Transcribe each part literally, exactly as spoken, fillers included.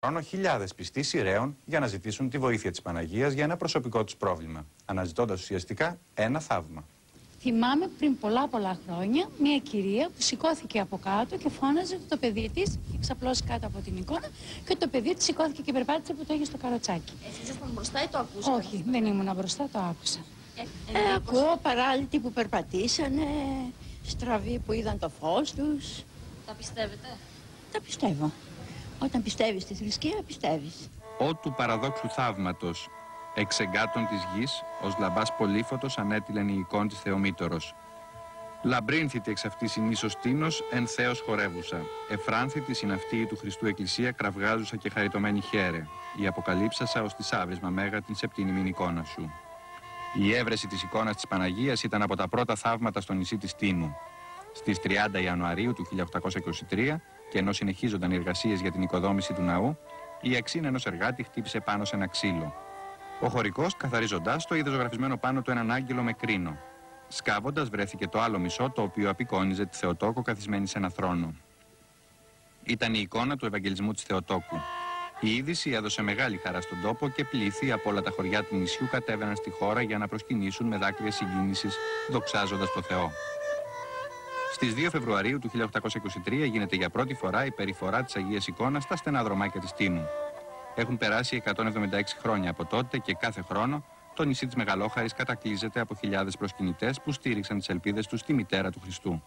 Χρόνο χιλιάδες πιστοί σειραίων για να ζητήσουν τη βοήθεια της Παναγίας για ένα προσωπικό τους πρόβλημα, αναζητώντας ουσιαστικά ένα θαύμα. Θυμάμαι πριν πολλά πολλά χρόνια μια κυρία που σηκώθηκε από κάτω και φώναζε ότι το παιδί της είχε ξαπλώσει κάτω από την εικόνα και το παιδί της σηκώθηκε και περπάτησε που το είχε στο καροτσάκι. Εσείς ήσασταν μπροστά ή το ακούσατε? Όχι, δεν ήμουν μπροστά, το άκουσα. Ε, ε, ακούω παράλυτοι που περπατήσανε, στραβοί που είδαν το φως τους. Τα πιστεύετε? Τα πιστεύω. Όταν πιστεύεις στη θρησκεία, πιστεύεις. Ω του παραδόξου θαύματος, εξ εγκάτων της γης, ως λαμπάς πολύφωτος ανέτειλεν η εικόν της Θεομήτωρος. Λαμπρύνθητη εξ αυτής η νήσος τίνος, εν Θεός χορεύουσα. Εφράνθητη συναυτή του Χριστού Εκκλησία, κραυγάζουσα και χαριτωμένη χαίρε. Η αποκαλύψασα ως της άβρισμα μέγα την σεπτήνιμην εικόνα σου. Η έβρεση της εικόνας της Παναγίας ήταν από τα πρώτα θαύματα στο νησί της Τίνου. Στις τριάντα Ιανουαρίου του χίλια οκτακόσια είκοσι τρία, και ενώ συνεχίζονταν οι εργασίες για την οικοδόμηση του ναού, η αξίνα ενός εργάτη χτύπησε πάνω σε ένα ξύλο. Ο χωρικός, καθαρίζοντάς το, είδε ζωγραφισμένο πάνω του έναν άγγελο με κρίνο. Σκάβοντας, βρέθηκε το άλλο μισό, το οποίο απεικόνιζε τη Θεοτόκο καθισμένη σε ένα θρόνο. Ήταν η εικόνα του Ευαγγελισμού της Θεοτόκου. Η είδηση έδωσε μεγάλη χαρά στον τόπο και πλήθη από όλα τα χωριά του νησιού κατέβαιναν στη χώρα για να προσκυνήσουν με δάκρυα συγκίνησης, δοξάζοντας το Θεό. Στις δύο Φεβρουαρίου του χίλια οκτακόσια είκοσι τρία γίνεται για πρώτη φορά η περιφορά της Αγίας Εικόνας στα στενά δρομάκια της Τίνου. Έχουν περάσει εκατόν εβδομήντα έξι χρόνια από τότε και κάθε χρόνο το νησί της Μεγαλόχαρης κατακλείζεται από χιλιάδες προσκυνητές που στήριξαν τις ελπίδες τους στη μητέρα του Χριστού.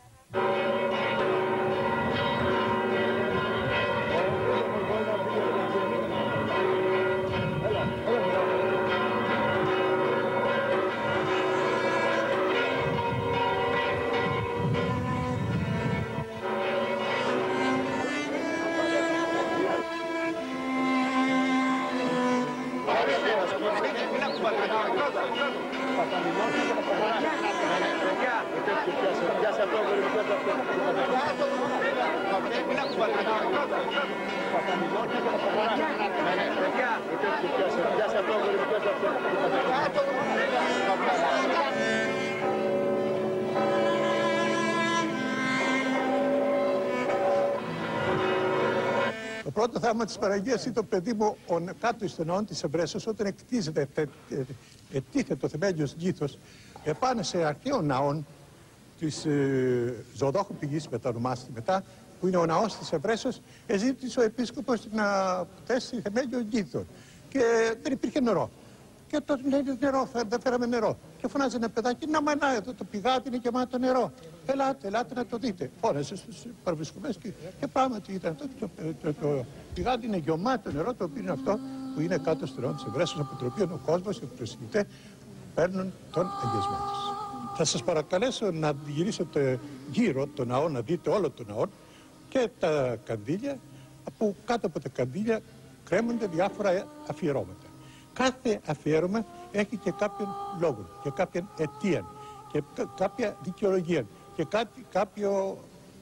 Το πρώτο θαύμα της Παναγίας ήταν το παιδί μου κάτω στον ναό της Εμπρέσσος, όταν εκτίζεται, ετίθεται το θεμέλιος γήθος επάνω σε αρχαίο ναό της ε, Ζωοδόχου Πηγής, μετανομάστηκε μετά, που είναι ο ναός της Εμπρέσσος, εζήτησε ο επίσκοπος να θέσει θεμέλιο γήθων και δεν υπήρχε νερό. Και τότε λέει νερό, δεν φέραμε νερό. Και φωνάζει ένα παιδάκι, να μανά εδώ το πηγάδι είναι γεμάτο νερό. Ελάτε, ελάτε να το δείτε. Φώνασε στους παραβρισκομένους και, και πράγματι ήταν το, το, το, το, το πηγάδι είναι γεμάτο νερό, το οποίο είναι αυτό που είναι κάτω στο ναό της Εμπρέσσος, από το οποίο ο κόσμος και οι προσκυνητές παίρνουν τον αγιασμό τους. Θα σας παρακαλέσω να γυρίσετε γύρω το ναό, να δείτε όλο το ναό και τα καντήλια, που κάτω από τα καντήλια κρέμονται διάφορα αφιερώματα. Κάθε αφιέρωμα έχει και κάποιον λόγο και κάποια αιτία και κάποια δικαιολογία και κάτι, κάποιο,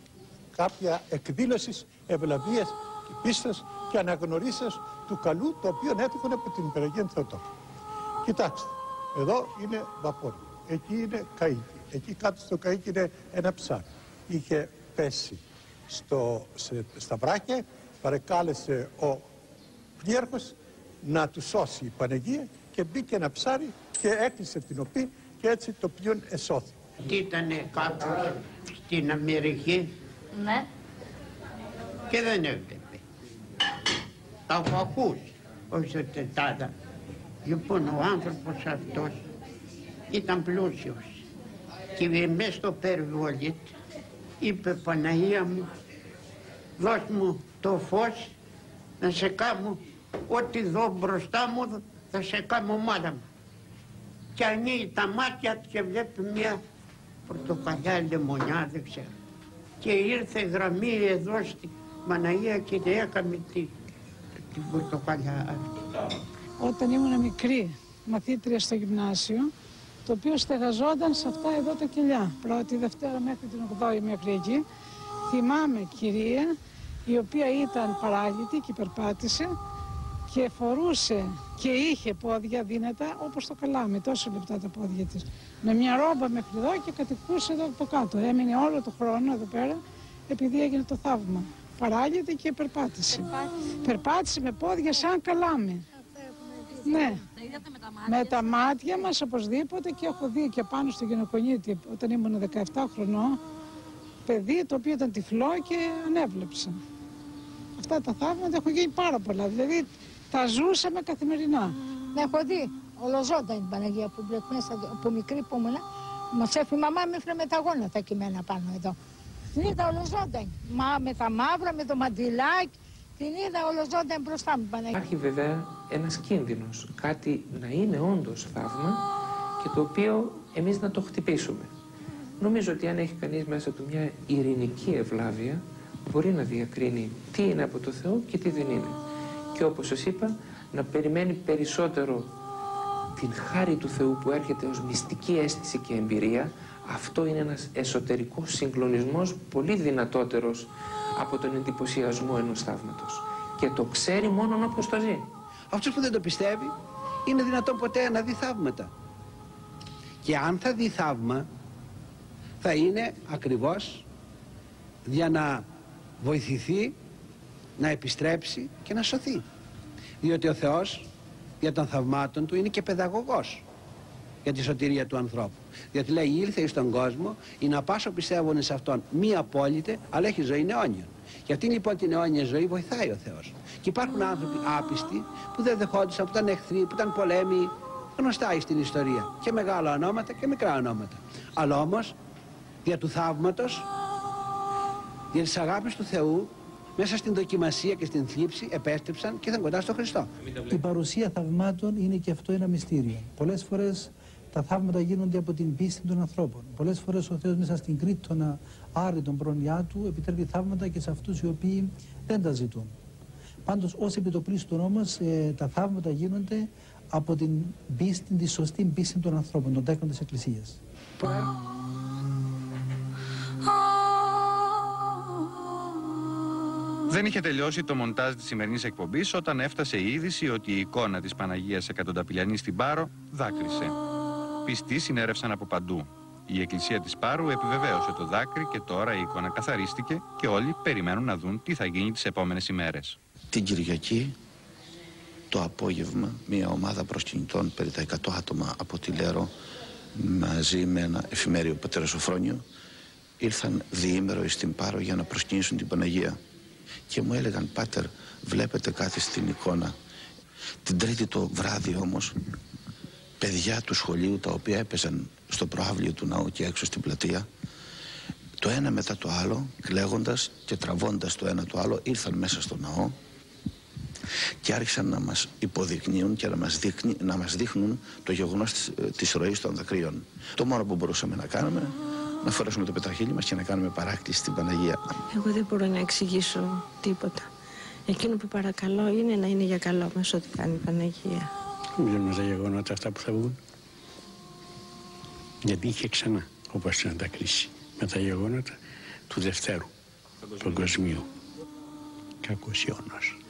κάποια εκδήλωση ευλαβίας και πίστας και αναγνωρίσεως του καλού το οποίο έφυγαν από την Παναγία Θεοτόκου. Κοιτάξτε, εδώ είναι βαπόρι, εκεί είναι καΐκι, εκεί κάτω στο καΐκι είναι ένα ψάρι. Είχε πέσει στο, σε, στα βράχια, παρεκάλεσε ο πλήρχος να του σώσει η Παναγία και μπήκε ένα ψάρι και έκλεισε την οπή και έτσι το πλοίο εσώθη. Ήτανε κάπου στην Αμερική, ναι, και δεν έβλεπε. Τα έχω ακούσει, όχι σε τετάδα. Λοιπόν, ο άνθρωπος αυτός ήταν πλούσιος και μες στο περιβόλι είπε, Παναγία μου, δώσ' μου το φως να σε κάνω ό,τι δω μπροστά μου θα σε κάνω μάνα μου. Και ανοίγει τα μάτια και βλέπει μια πορτοκαλιά λεμονιά, δεν ξέρω. Και ήρθε γραμμή εδώ στη Παναγία και έκαμε την, την πορτοκαλιά. Όταν ήμουν μικρή μαθήτρια στο γυμνάσιο, το οποίο στεγαζόταν σε αυτά εδώ τα κελιά. Πρώτη, Δευτέρα μέχρι την ογδόη μέχρι εκεί. Θυμάμαι κυρία η οποία ήταν παράλυτη και περπάτησε και φορούσε και είχε πόδια δύνατα όπως το καλάμι, τόσο λεπτά τα πόδια της. Με μια ρόμπα μέχρι εδώ και κατοικούσε εδώ από κάτω. Έμεινε όλο το χρόνο εδώ πέρα επειδή έγινε το θαύμα. παράγεται και περπάτησε. Περπάτησε με πόδια σαν καλάμι. Ναι, με τα μάτια μας οπωσδήποτε, και έχω δει και πάνω στο γυναικονίτη όταν ήμουν δεκαεπτά χρονών παιδί το οποίο ήταν τυφλό και ανέβλεψα. Αυτά τα θαύματα έχω γίνει πάρα πολλά, δηλαδή τα ζούσαμε καθημερινά. Έχω δει ολοζώντανη την Παναγία που βλέπω μέσα από μικρή που ήμουνα. Μας έφυγε η μαμά με έφερε με τα γόνατα κειμένα πάνω εδώ. Την είδα ολοζώντανη, μα με τα μαύρα, με το μαντιλάκι. Την είδα ολοζώντανη μπροστά μου, Παναγία. Υπάρχει βέβαια ένας κίνδυνος, κάτι να είναι όντως θαύμα και το οποίο εμείς να το χτυπήσουμε. Νομίζω ότι αν έχει κανείς μέσα του μια ειρηνική ευλάβεια, μπορεί να διακρίνει τι είναι από το Θεό και τι δεν είναι. Και όπως σας είπα, να περιμένει περισσότερο την χάρη του Θεού που έρχεται ως μυστική αίσθηση και εμπειρία. Αυτό είναι ένας εσωτερικός συγκλονισμός πολύ δυνατότερος από τον εντυπωσιασμό ενός θαύματος. Και το ξέρει μόνο όποιος το ζει. Αυτός που δεν το πιστεύει, είναι δυνατόν ποτέ να δει θαύματα. Και αν θα δει θαύμα, θα είναι ακριβώς για να βοηθηθεί, να επιστρέψει και να σωθεί. Διότι ο Θεός για των θαυμάτων του είναι και παιδαγωγός για τη σωτηρία του ανθρώπου. Γιατί λέει ήλθε εις τον κόσμο ή να πάσο πιστεύουν σε αυτόν μη απόλυτε, αλλά έχει ζωή αιώνιον. Για αυτήν λοιπόν την αιώνια ζωή βοηθάει ο Θεός. Και υπάρχουν άνθρωποι άπιστοι που δεν δεχόντουσαν, που ήταν εχθροί, που ήταν πολέμοι, γνωστά στην ιστορία. Και μεγάλα ονόματα και μικρά ονόματα. Αλλά όμως δια του θαύματος, δια της αγάπης του Θεού, μέσα στην δοκιμασία και στην θλίψη επέστρεψαν και ήρθαν κοντά στο Χριστό. Η παρουσία θαυμάτων είναι και αυτό ένα μυστήριο. Πολλές φορές τα θαύματα γίνονται από την πίστη των ανθρώπων. Πολλές φορές ο Θεός μέσα στην κρύπτονα άρρητον πρόνοιά του επιτρέπει θαύματα και σε αυτούς οι οποίοι δεν τα ζητούν. Πάντως ως επιτοπλίστων όμως ε, τα θαύματα γίνονται από την πίστη, τη σωστή πίστη των ανθρώπων, των τέκνων της Εκκλησίας. Δεν είχε τελειώσει το μοντάζ της σημερινής εκπομπής όταν έφτασε η είδηση ότι η εικόνα της Παναγίας Εκατονταπηλιανής στην Πάρο δάκρυσε. Πιστοί συνέρευσαν από παντού. Η εκκλησία της Πάρου επιβεβαίωσε το δάκρυ και τώρα η εικόνα καθαρίστηκε και όλοι περιμένουν να δουν τι θα γίνει τις επόμενες ημέρες. Την Κυριακή, το απόγευμα, μια ομάδα προσκυνητών, περί τα εκατό άτομα από τη Λέρο, μαζί με ένα εφημέριο πατέρα Σοφρόνιο, ήρθαν διήμερο στην Πάρο για να προσκυνήσουν την Παναγία. Και μου έλεγαν, πάτερ, βλέπετε κάτι στην εικόνα. Την Τρίτη το βράδυ όμως, παιδιά του σχολείου τα οποία έπαιζαν στο προαύλιο του ναού και έξω στην πλατεία, το ένα μετά το άλλο, κλαίγοντας και τραβώντας το ένα το άλλο, ήρθαν μέσα στο ναό και άρχισαν να μας υποδεικνύουν και να μας, δείχνει, να μας δείχνουν το γεγονός της, της ροής των δακρύων. Το μόνο που μπορούσαμε να κάνουμε, να φορέσουμε το πετραχύλι μας και να κάνουμε παράκληση στην Παναγία. Εγώ δεν μπορώ να εξηγήσω τίποτα. Εκείνο που παρακαλώ είναι να είναι για καλό μας ό,τι κάνει η Παναγία. Βλέπουμε τα γεγονότα αυτά που θα βγουν. Γιατί είχε ξανά, όπως να τα κρίσει, με τα γεγονότα του Δευτέρου Παγκοσμίου. Κακός Ιώνος.